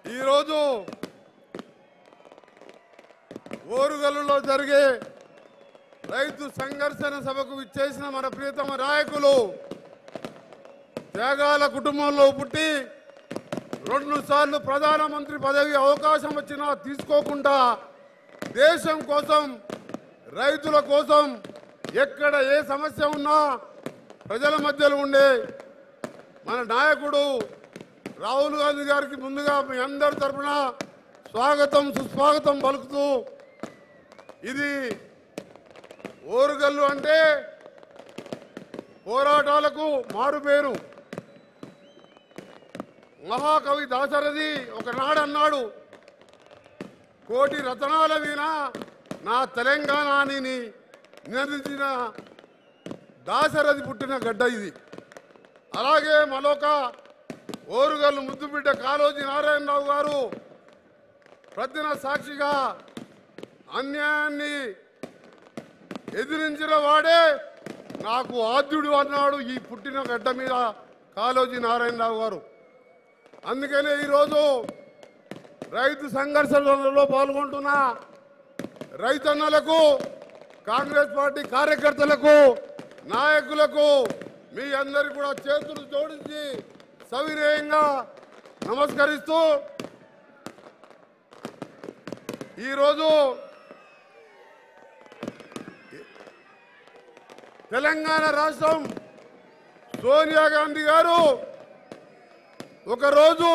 ఈరోజు ఓరుగల్లులో జరిగే రైతు సంఘర్షణ సభకు విచ్చేసిన మన ప్రియతమ నాయకులు త్యాగాల కుటుంబంలో పుట్టి 2 సార్లు ప్రధానమంత్రి పదవి అవకాశం వచ్చినా తీసుకోకుండా దేశం కోసం రైతుల కోసం ఎక్కడ ఏ సమస్య ఉన్నా ప్రజల మధ్యలో ఉండే మన నాయకుడు రాహుల్ గాంధీ గారికి ముందుగా మీ అందరి తరఫున స్వాగతం సుస్వాగతం పలుకుతూ ఇది ఓరుగల్లు అంటే పోరాటాలకు మారుపేరు. మహాకవి దాశరథి ఒకనాడు అన్నాడు, కోటి రతనాల వీణ నా తెలంగాణని నినదించిన దాశరథి పుట్టిన గడ్డ ఇది. అలాగే మరొక ఓరుగల్లు ముద్దుబిడ్డ కాళోజీ నారాయణరావు గారు ప్రతిన సాక్షిగా అన్యాయాన్ని ఎదిరించిన వాడే నాకు ఆద్యుడు అన్నాడు ఈ పుట్టిన గడ్డ మీద కాళోజీ నారాయణరావు గారు. అందుకనే ఈరోజు రైతు సంఘర్షణలో పాల్గొంటున్న రైతన్నలకు, కాంగ్రెస్ పార్టీ కార్యకర్తలకు, నాయకులకు మీ అందరికీ కూడా చేతులు జోడించి సవినయంగా నమస్కరిస్తూ ఈరోజు తెలంగాణ రాష్ట్రం సోనియా గాంధీ గారు ఒకరోజు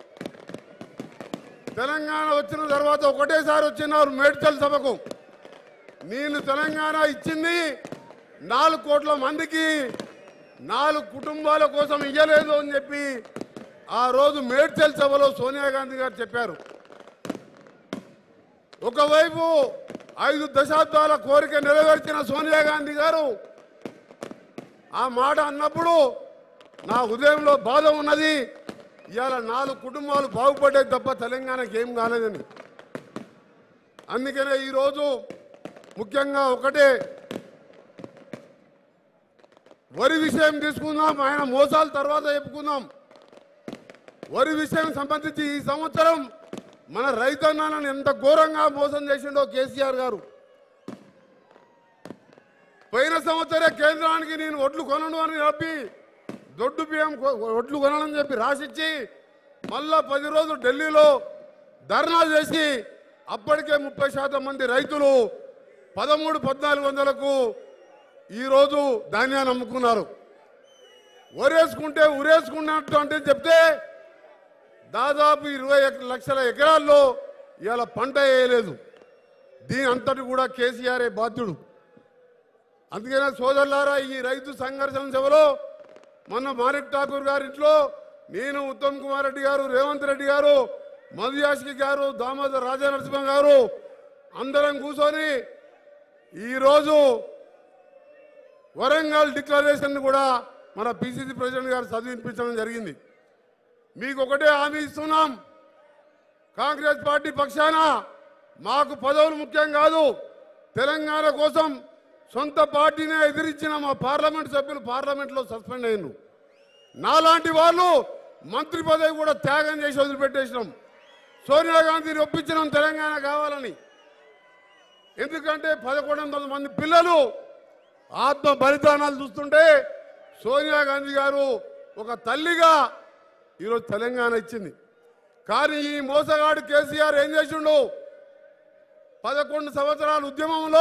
తెలంగాణ వచ్చిన తర్వాత ఒకటేసారి వచ్చినారు మేడ్చల్ సభకు. నేను తెలంగాణ ఇచ్చింది 4 కోట్ల మందికి, 4 కుటుంబాల కోసం ఇయ్యలేదు అని చెప్పి ఆ రోజు మేడ్చల్ సభలో సోనియా గాంధీ గారు చెప్పారు. ఒకవైపు 5 దశాబ్దాల కోరిక నెరవేర్చిన సోనియా గాంధీ గారు ఆ మాట అన్నప్పుడు నా హృదయంలో బాధ ఉన్నది. ఇవాళ 4 కుటుంబాలు బాగుపడే తప్ప తెలంగాణకి ఏం కాలేదని. అందుకనే ఈరోజు ముఖ్యంగా ఒకటే వరి విషయం తీసుకుందాం, ఆయన మోసాల తర్వాత చెప్పుకుందాం. వరి విషయం సంబంధించి ఈ సంవత్సరం మన రైతన్నలను ఎంత ఘోరంగా మోసం చేసిండో కేసీఆర్ గారు. పోయిన సంవత్సరే కేంద్రానికి నేను ఒడ్లు కొనను అని చెప్పి దొడ్డు బియ్యం ఒడ్లు కొనని చెప్పి రాసిచ్చి మళ్ళా 10 రోజులు ఢిల్లీలో ధర్నా చేసి అప్పటికే 30% మంది రైతులు 13,000-1400కు ఈరోజు ధాన్యాన్ని అమ్ముకున్నారు. ఒరేసుకుంటే ఉరేసుకున్నట్టు అంటే చెప్తే దాదాపు 20 లక్షల ఎకరాల్లో ఇవాళ పంట వేయలేదు. దీని అంతటి కూడా కేసీఆరే బాధ్యుడు. అందుకనే సోదరులారా, ఈ రైతు సంఘర్షణ సభలో మొన్న మాణిక్ ఠాకూర్ గారింట్లో నేను, ఉత్తమ్ కుమార్ రెడ్డి గారు, రేవంత్ రెడ్డి గారు, మధు యాష్కి గారు, దామోదర్ రాజనరసింహ గారు అందరం కూర్చొని ఈరోజు వరంగల్ డిక్లరేషన్ కూడా మన పిసిసి ప్రెసిడెంట్ గారు చదివించడం జరిగింది. మీకు ఒకటే హామీ ఇస్తున్నాం, కాంగ్రెస్ పార్టీ పక్షాన మాకు పదవులు ముఖ్యం కాదు. తెలంగాణ కోసం సొంత పార్టీనే ఎదిరించిన మా పార్లమెంట్ సభ్యులు పార్లమెంట్లో సస్పెండ్ అయ్యారు. నాలాంటి వాళ్ళు మంత్రి పదవి కూడా త్యాగం చేసి వదిలిపెట్టేసినాం. సోనియా గాంధీని ఒప్పించినాం తెలంగాణ కావాలని. ఎందుకంటే 1100 మంది పిల్లలు ఆత్మ బలిదానాలు చూస్తుంటే సోనియా గాంధీ గారు ఒక తల్లిగా ఈరోజు తెలంగాణ ఇచ్చింది. కానీ ఈ మోసగాడు కేసీఆర్ ఏం చేసిండు? 11 సంవత్సరాల ఉద్యమంలో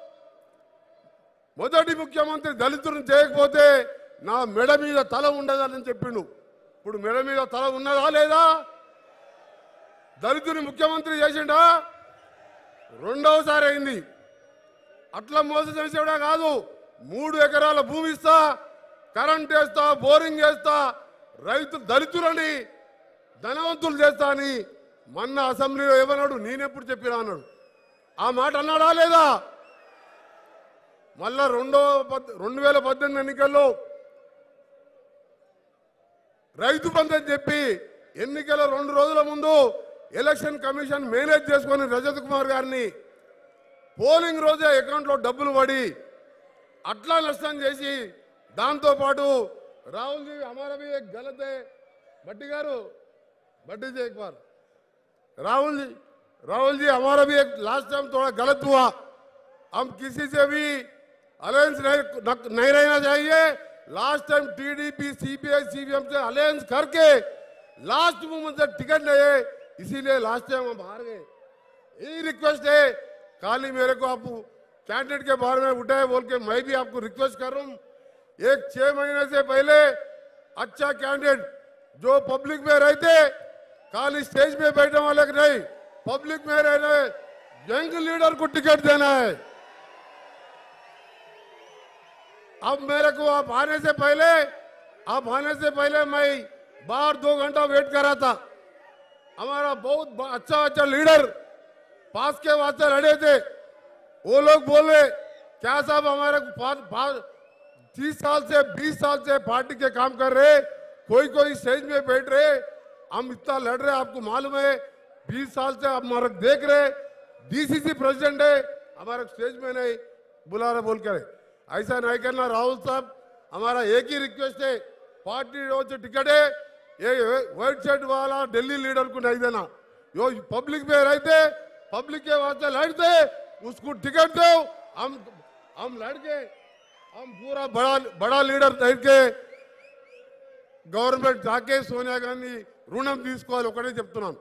మొదటి ముఖ్యమంత్రి దళితులను చేయకపోతే నా మెడ మీద తల ఉండదని చెప్పిండు. ఇప్పుడు మెడ మీద తల ఉన్నదా లేదా? దళితుని ముఖ్యమంత్రి చేసిండా? 2వసారి అయింది. అట్లా మోసం చేసేవాడా కాదు. 3 ఎకరాల భూమి ఇస్తా, కరెంట్ వేస్తా, బోరింగ్ వేస్తా, రైతు దళితులని ధనవంతులు చేస్తా అని మొన్న అసెంబ్లీలో ఏమన్నాడు? నేనెప్పుడు చెప్పినా అన్నాడు. ఆ మాట అన్నాడా లేదా? మళ్ళా 2018 ఎన్నికల్లో రైతు బంధు అని చెప్పి ఎన్నికల 2 రోజుల ముందు ఎలక్షన్ కమిషన్ మేనేజ్ చేసుకొని రజత్ కుమార్ గారిని పోలింగ్ రోజే అకౌంట్లో డబ్బులు పడి అట్లా నష్టం చేసి దాంతో పాటు राहुल जी हमारा भी एक गलत है भट्टी गारू भट्टी जी एक बार राहुल जी हमारा भी एक लास्ट टाइम थोड़ा गलत हुआ। हम किसी से भी अलायंस नहीं रहना चाहिए। Last time TDP CPI CPM से अलायंस करके लास्ट मोमेंट से टिकट लिए, इसीलिए लास्ट टाइम हम हार गए। यही रिक्वेस्ट है। खाली मेरे को आप कैंडिडेट के बारे में उठाए बोल के मैं भी आपको रिक्वेस्ट कर रहा हूं। एक 6 महीने से पहले अच्छा कैंडिडेट जो पब्लिक में रहते, खाली स्टेज में बैठने वाले नहीं, पब्लिक में रहने यंग लीडर को टिकट देना है। अब मेरे को आप आने से पहले मैं बाहर 2 घंटा वेट कर रहा था। हमारा बहुत अच्छा लीडर पास के वास्ते लड़े थे। वो लोग बोले क्या साहब हमारे 30 साल से 20 साल से पार्टी के काम कर रहे, कोई स्टेज में बैठ रहे, हम इतना लड़ रहे, आपको मालूम है 20 साल से आप हमारा देख रहे, डीसीसी प्रेसिडेंट है, हमारे स्टेज में नहीं बुला रहे बोल कर। ऐसा नहीं करना राहुल साहब। हमारा एक ही रिक्वेस्ट है, पार्टी रोज टिकट है, ये व्हाइट शर्ट वाला दिल्ली लीडर को नहीं देना। जो पब्लिक में रहते, पब्लिक के वास्ते लड़ते, उसको टिकट दो। हम लड़के हम पूरा बड़ा लीडर के गवर्नमेंट जाके सोनिया गांधी రుణం తీసుకోవాలి ఒకటే చెప్తున్నాం।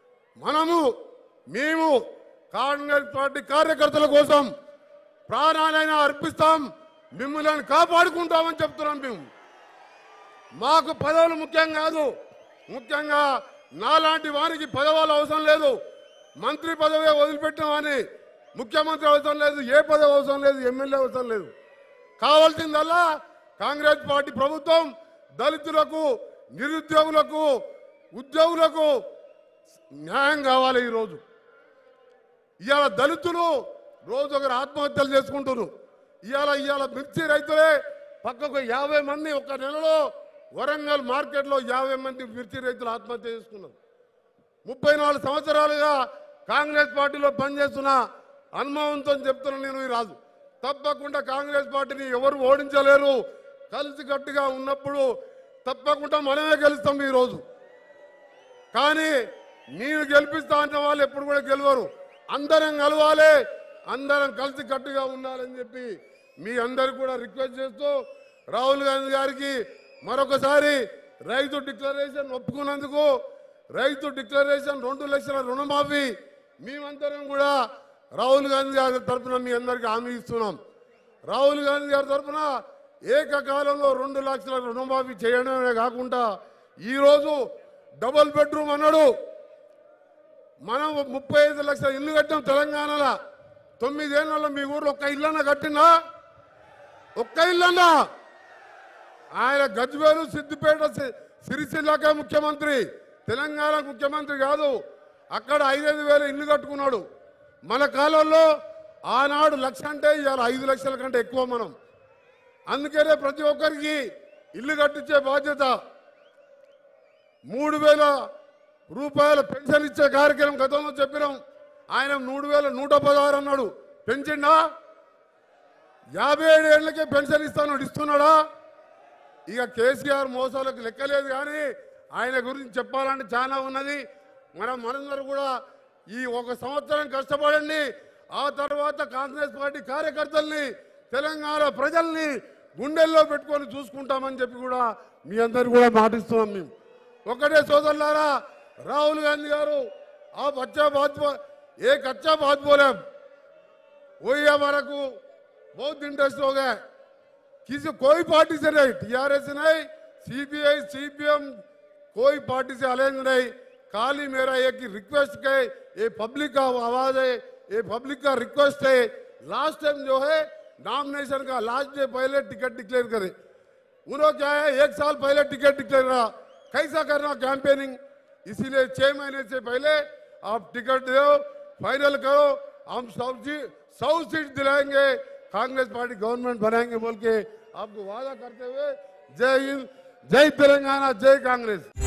మేము కాంగ్రెస్ పార్టీ కార్యకర్తల కోసం ప్రాణాలైనా అర్పిస్తాం, మిమ్మల్ని కాపాడుకుంటామని చెప్తున్నాం। మేము మాకు పదవులు ముఖ్యం కాదు, ముఖ్యంగా నాలాంటి వారికి పదవులు అవసరం లేదు। మంత్రి పదవి వదిలిపెట్టిన వాని ముఖ్యమంత్రి అవసరం లేదు, ఏ పదవి అవసరం లేదు, ఎమ్మెల్యే అవసరం లేదు। కావాల్సిందల్లా కాంగ్రెస్ పార్టీ ప్రభుత్వం దళితులకు, నిరుద్యోగులకు, ఉద్యోగులకు న్యాయం కావాలి। ఈరోజు ఇవాళ దళితులు రోజు ఒకరు ఆత్మహత్యలు చేసుకుంటున్నారు। ఇవాళ మిర్చి రైతులే పక్కకు 50 మంది ఒక నెలలో వరంగల్ మార్కెట్లో 50 మంది మిర్చి రైతులు ఆత్మహత్య చేసుకున్నారు। 34 సంవత్సరాలుగా కాంగ్రెస్ పార్టీలో పనిచేస్తున్న అనుభవంతో చెప్తున్నా నేను ఈ రాజు, తప్పకుండా కాంగ్రెస్ పార్టీని ఎవరు ఓడించలేరు। కలిసి గట్టిగా ఉన్నప్పుడు తప్పకుండా మనమే గెలుస్తాం। ఈరోజు కానీ నేను గెలిపిస్తా అన్న వాళ్ళు ఎప్పుడు కూడా గెలవరు। అందరం కలవాలి, అందరం కలిసి గట్టిగా ఉండాలని చెప్పి మీ అందరికి కూడా రిక్వెస్ట్ చేస్తూ, రాహుల్ గాంధీ గారికి మరొకసారి రైతు డిక్లరేషన్ ఒప్పుకున్నందుకు, రైతు డిక్లరేషన్ 2 లక్షల రుణమాఫీ మేమందరం కూడా రాహుల్ గాంధీ గారి తరఫున మీ అందరికీ హామీ ఇస్తున్నాం। రాహుల్ గాంధీ గారి తరఫున ఏకకాలంలో 2 లక్షల రుణమాఫీ చేయడమే కాకుండా ఈరోజు డబుల్ బెడ్రూమ్ అన్నాడు। మనం 35 లక్షల ఇల్లు కట్టాం తెలంగాణలో। 9 ఏళ్లలో మీ ఊర్లో ఒక్క ఇల్లన్నా కట్టినా? ఒక్క ఇల్లన్నా? ఆయన గజ్వేలు, సిద్దిపేట, సిరిసిల్లకే ముఖ్యమంత్రి, తెలంగాణ ముఖ్యమంత్రి కాదు। అక్కడ 5,000 ఇల్లు కట్టుకున్నాడు। మన కాలంలో ఆనాడు 1,00,000 అంటే ఇవాళ 5 లక్షల కంటే ఎక్కువ మనం। అందుకనే ప్రతి ఒక్కరికి ఇల్లు కట్టించే బాధ్యత। 3,000 రూపాయల పెన్షన్ ఇచ్చే కార్యక్రమం గతంలో చెప్పినాం। ఆయన 3,116 అన్నాడు, పెంచిండా? 57 ఏళ్లకే పెన్షన్ ఇస్తున్నాడా? ఇక కేసీఆర్ మోసాలకు లెక్కలేదు, కానీ ఆయన గురించి చెప్పాలంటే చాలా ఉన్నది। మనందరూ కూడా ఈ 1 సంవత్సరం కష్టపడండి, ఆ తర్వాత కాంగ్రెస్ పార్టీ కార్యకర్తల్ని, తెలంగాణ ప్రజల్ని గుండెల్లో పెట్టుకొని చూసుకుంటామని చెప్పి కూడా మీ అందరు కూడా మాటిస్తున్నాం। మేము ఒకటే సోదరులారా, राहुल गांधी गारू आप अच्छा बात बोले, वही हमारा को बहुत इंटरेस्ट हो गया। किसी कोई पार्टी से नहीं, टीआरएस नहीं, सीपीआई सीपीएम कोई पार्टी से अलायंस नहीं। खाली मेरा एक ही रिक्वेस्ट है, ये पब्लिक का आवाज है, ये पब्लिक का रिक्वेस्ट है। लास्ट टाइम जो है नॉमिनेशन का लास्ट डे पहले टिकट डिक्लेयर करे, उन्होंने क्या है 1 साल पहले टिकट डिक्लेयर करा, कैसा करना कैंपेनिंग। इसीलिए 6 महीने से पहले आप टिकट दो, फाइनल करो, हम 100 सीट दिलाएंगे, कांग्रेस पार्टी गवर्नमेंट बनाएंगे बोल के आपको वादा करते हुए जय हिंद, जय तेलंगाना, जय कांग्रेस।